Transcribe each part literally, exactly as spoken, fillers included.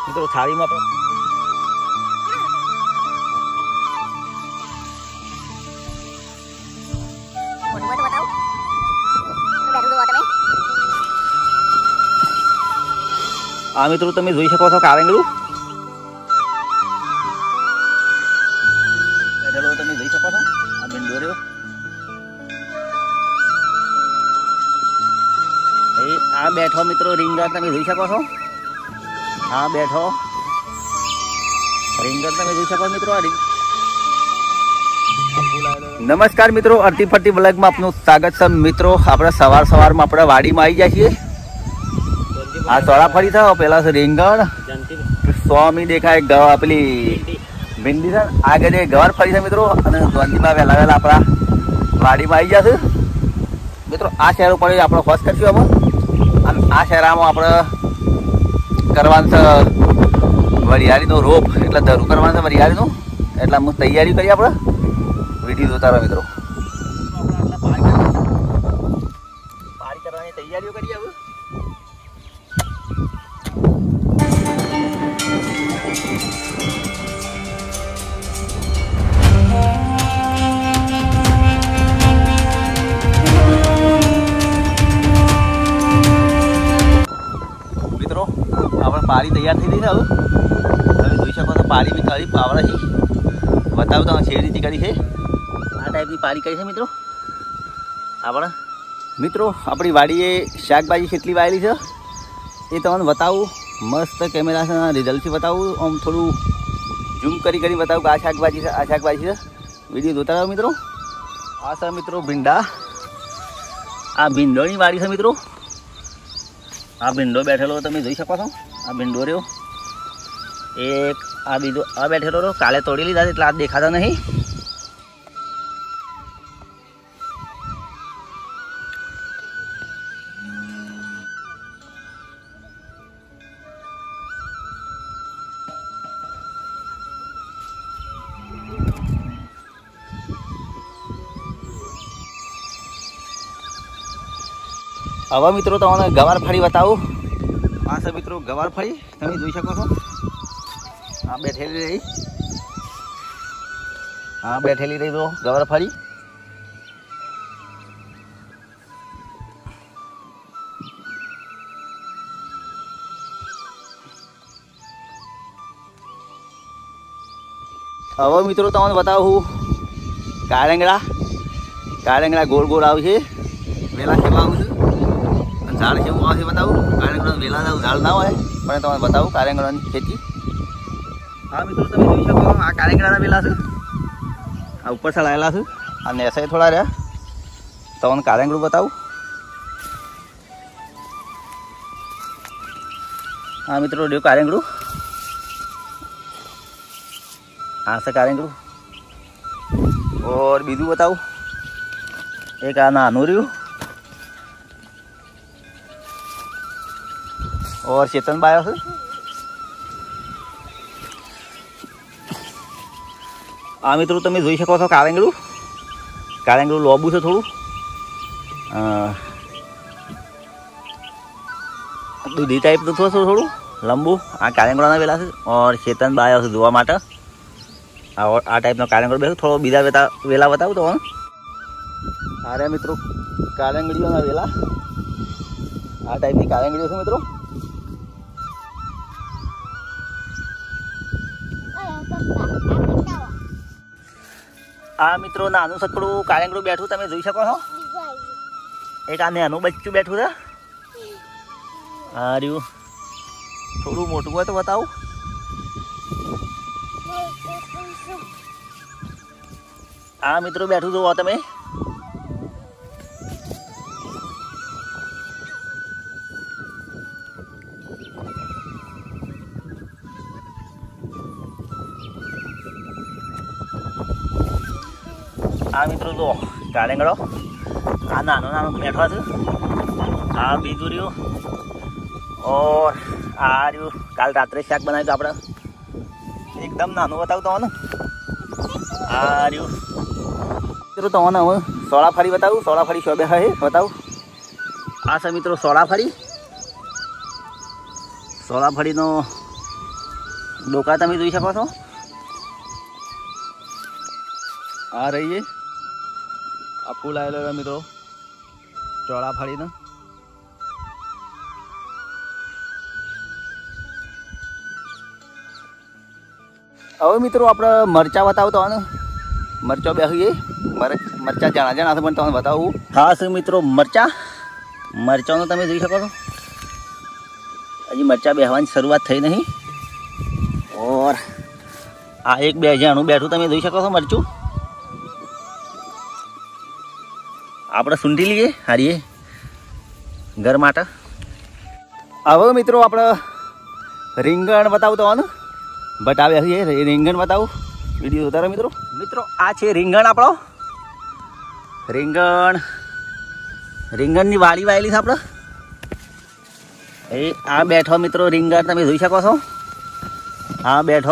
મિત્રો થાળીમાં આ મિત્રો તમે જોઈ શકો છો કારેંગડું બેઠેલો તમે જોઈ શકો છો આ ભીંડો રહ્યો એ આ બેઠો મિત્રો રીંગણ તમે જોઈ શકો છો આ બેઠો રીંગણ તમે જોઈ શકો મિત્રો આ નમસ્કાર મિત્રો અરતી ફરતી બ્લોગમાં આપનું સ્વાગત છે મિત્રો આપણે સવાર સવારમાં આપણે વાડીમાં આવી જાય છીએ આ ચોળાફળી થાવ પેલા છે રીંગણ સ્વામી દેખાય ગવા પેલી ભીંડી છે આગળ જે ગવાર ફળી છે મિત્રો અને દ્વારજીમાં વહેલા વહેલા આપણા વાડીમાં આવી જશે મિત્રો આ શહેર ઉપર આપણે ફર્સ્ટ કરશું અમે અને આ શહેરમાં આપણે કરવાનું છે વરિયાળીનો રોપ એટલે ધરું કરવાનું છે વરિયાળીનું એટલે હું તૈયારી કરી આપણે વિડીયો જોતા રહો મિત્રો પાણી કરવાની તૈયારીઓ કરીએ હવે મિત્રો આપણે પારી તૈયાર થઈ ગઈ છે હવે તમે જોઈ શકો છો પારી બી કરી પાવડા છે બતાવું તમે છે રીતે કરી છે આ ટાઈપની પારી કરી છે મિત્રો આપણે મિત્રો આપણી વાડીએ શાકભાજી કેટલી વાવેલી છે એ તમને બતાવું મસ્ત કેમેરા રિઝલ્ટથી બતાવું આમ થોડું ઝૂમ કરી કરી બતાવું કે આ શાકભાજી છે આ શાકભાજી છે વિડીયો જોતા રહો મિત્રો આ છે મિત્રો ભીંડા આ ભીંડોની વાડી છે મિત્રો આ ભીંડો બેઠેલો તમે જોઈ શકો છો આ ભીંડો રહ્યો એક આ બીજો આ બેઠેલો રહ્યો કાલે તોડી લીધા એટલે આ દેખાતા નહીં હવે મિત્રો તમને ગવાર ફળી બતાવું આ છે મિત્રો ગવાર ફળી તમે જોઈ શકો છો આ બેઠેલી રહી આ બેઠેલી રહી તો ગવાર ફળી હવે મિત્રો તમને બતાવું કારેંગડા કારેંગડા ગોળ ગોળ આવશે વેલા કેવા આવશે ઝાડ જેવું આવશે બતાવું કારેંગડાનું વેલા ઝાડ ના હોય પણ તમને બતાવું કારેંગડાની ખેતી હા મિત્રો તમે જોઈ શકો આ કારેંગડાના વેલા છે આ ઉપર ચડાયેલા છે આ નેસાઈ થોડા રહ્યા તમને કારેંગડું બતાવું હા મિત્રો રહ્યું કારેંગડું આ છે કારેંગડું ઓર બીજું બતાવું એક આ નાનું રહ્યું और चेतन बायो से आ मित्रों तमे જોઈ શકો છો કારેંગડું કારેંગડું લોબુ છે થોડું દૂધી ટાઈપ તો થોડું લંબુ આ કારેંગડાના વેલા છે और ચેતન બાયો છે જોવા માટે આ આ ટાઈપનો કારેંગડો બેસો થોડો બીજા વેલા વેલા બતાવું તો અરે મિત્રો કારેંગડીઓના વેલા આ ટાઈપની કારેંગડીઓ છે મિત્રો આ મિત્રો નાનું સકડું કારેંગડું બેઠું તમે જોઈ શકો છો એક આ નાનું બચ્ચું બેઠું છે આ રહ્યું થોડું મોટું હોય તો બતાવું આ મિત્રો બેઠું જોવો તમે આ મિત્રો જો કારેંગડો આ નાનો નાનો બેઠો છે આ બીજું રહ્યું ઓર આ રહ્યું કાલ રાત્રે શાક બનાવ્યું આપણે એકદમ નાનું બતાવું તમને આ રહ્યું મિત્રો તમને હવે સોળા ફળી બતાવું સોળા ફળી શોબે હે બતાવું આ છે મિત્રો સોળા ફળી સોળા ફળીનો डोका तमे જોઈ શકો છો आ रही है आ फूल आएलो है मित्रों चौड़ा फाड़ी ना હવે મિત્રો આપણે મરચા બતાવો તો મરચા બેસીએ મરચા જાણા જાણા છે પણ તમને બતાવું ખાસ મિત્રો મરચા મરચાનો તમે જોઈ શકો છો હજી મરચા બેસવાની શરૂઆત થઈ નહીં ઓર આ એક બે જાણું બેઠું તમે જોઈ શકો છો મરચું આપણે સૂંઢી લઈએ હારીએ ઘર માટે હવે મિત્રો આપણે રીંગણ બતાવું તો બતાવે છે રીંગણ બતાવું વિડીયો ઉતારો મિત્રો મિત્રો આ છે રીંગણ આપણો રીંગણ રીંગણની વાડી વાયેલી છે આપણે એ આ બેઠો મિત્રો રીંગણ તમે જોઈ શકો છો આ બેઠો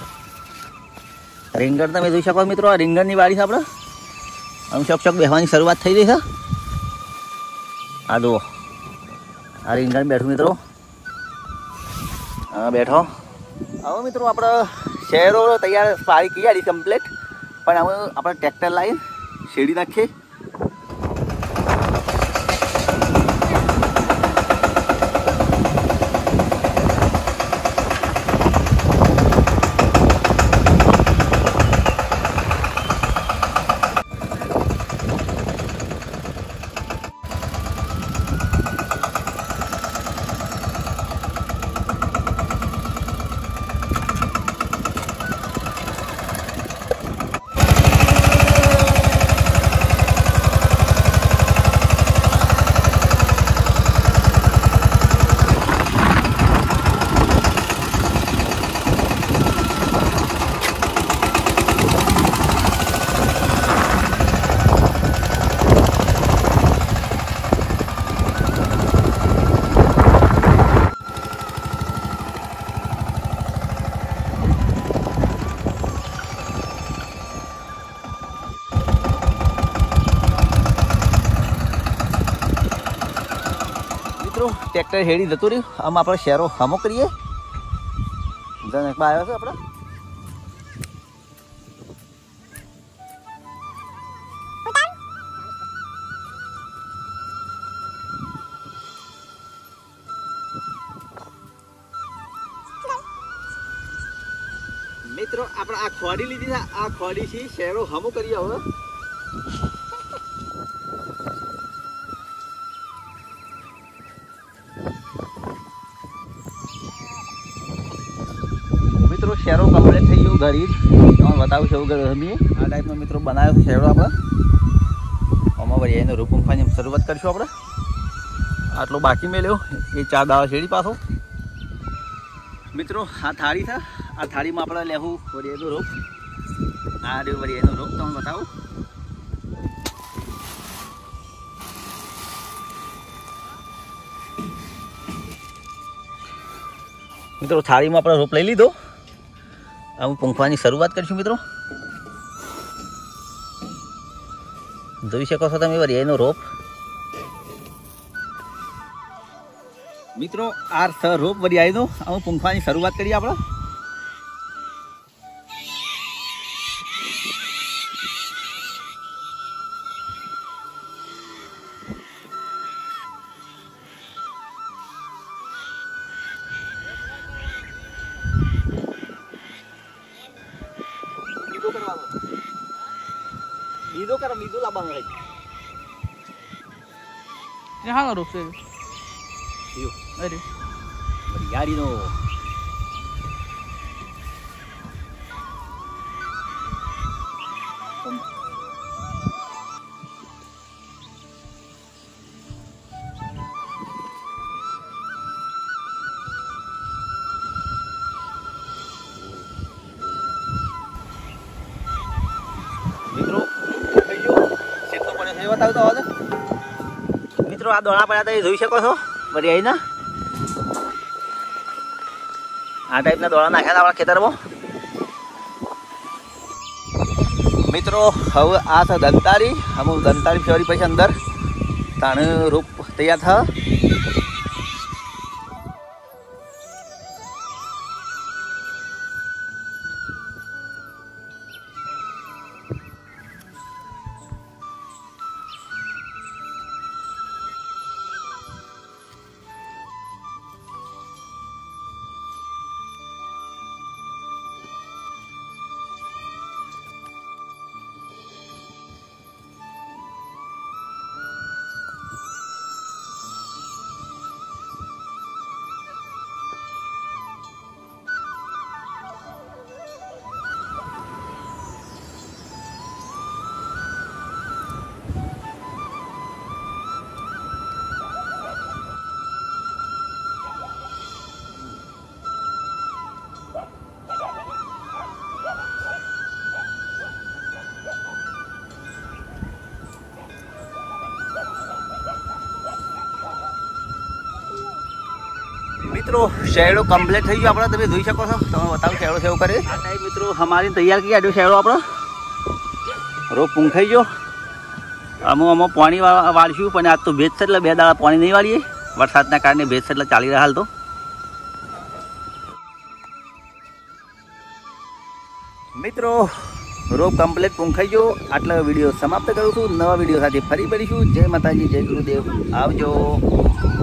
રીંગણ તમે જોઈ શકો મિત્રો આ રીંગણની વાડી છે આપણે આમ શોક શોક બેસવાની શરૂઆત થઈ ગઈ છે આ જુઓ આ રીંગણ બેઠું મિત્રો હા બેઠો હવે મિત્રો આપણે શહેરો તૈયાર પારી કરી કમ્પ્લીટ પણ હવે આપણે ટ્રેક્ટર લાવી શેડી નાખીએ ट्रेक्टर हेड़ी जतु रही हम आप शहरों हमो करिए आया है अपना मित्रों अपना आ खोड़ी लीधी था आ खोड़ी थी शहरों हमो करिए हो मित्रों शहरों कम्प्लीट थी गयो गरीब तो बताऊँ छो गरमी आ टाइप में मित्रों बनायो शहरों आप वही एनो रूप मूकवानी शुरुआत करशुं आपणे आटलो बाकी मेल्यो ये चार दावा शेडी पाछो मित्रों आ थाળી था आ थाળી में આપણે લેવું વળી એનો રોપ આ રહ્યો વળી એનો રોપ તમને બતાવું मित्रों थाली में अपना रोप लई लीधो हम पूंखवानी शुरुआत करीशुं मित्रों જોઈ શકો છો તમે વળી એનો રોપ મિત્રો આ સ રોપ વળી આઈનો हम પૂંખવાની શરૂઆત કરીએ આપણે मीदो कर मीदो लाबा है यहाँ का रूप से यो अरे यारी नो बताओ तो मित्रों आ दोड़ा पड़ा था જોઈ શકો છો બરી આઈ ના આ ટાઈપના દોડા નાખ્યા હતા આપણા ખેતરમાં મિત્રો હવે આ છે દંતારી हम દંતારી ફેરી પછી અંદર તાણે રોપ તૈયાર था मित्रों शेडो कम्प्लीट थी गयो अपना, તમે જોઈ શકો છો। તમે બતાવો શેડો સેવ કરે આ ટાઈપ મિત્રો हमारी तैयार किया जो शेडो अपना रो પૂંખાઈ ગયો। અમો અમો પાણી વાળશું પણ આજ તો ભેજ છે એટલે બે દાડા પાણી નહીં વાળીએ, વરસાદના કારણે ભેજ છે એટલે ચાલી રહ્યા હાલ। તો મિત્રો રોપ કમ્પ્લીટ પૂંખાઈ ગયો। આટલા વિડીયો સમાપ્ત કરું છું। નવા વિડીયો સાથે ફરી મળીશું। જય માતાજી, જય ગુરુદેવ, આવજો।